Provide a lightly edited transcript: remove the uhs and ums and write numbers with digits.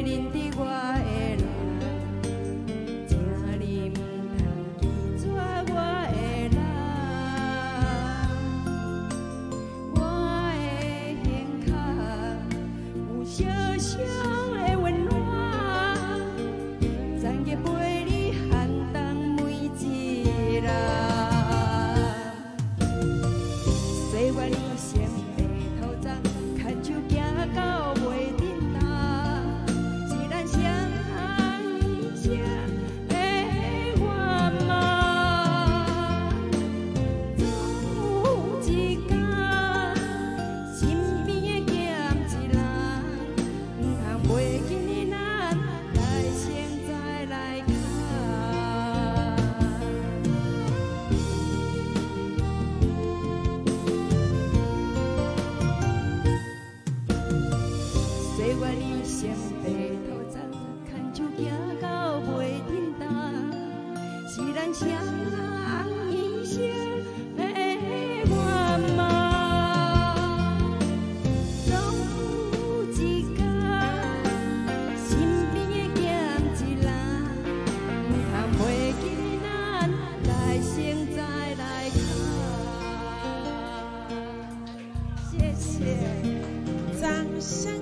认得我的人，请你唔通记错我的人。我的胸口有小小的温暖，昨夜陪你寒冬每一日。岁月里先白头鬃，牵手行到袂振动，是咱相依相的愿望。总有一天，身边的欠一人，唔通袂记咱来生再来靠。岁月里先白头鬃，牵手行到袂振动，是咱相依相的愿望。总有一天，身边的欠一人，唔通袂记咱来生再来靠。谢谢。 掌声。